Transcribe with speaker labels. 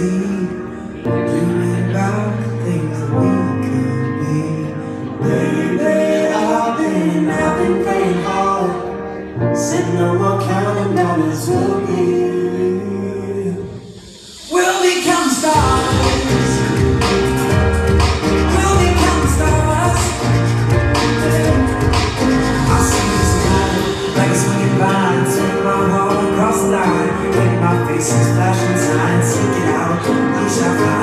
Speaker 1: see, dreaming about the things that we could be. Baby, I've been praying hard, said no more counting dollars, we'll become stars. We'll become stars. I see the sky like a swinging vine, turn my heart across the line. When my face is flashing signs, seek it out, we shall find.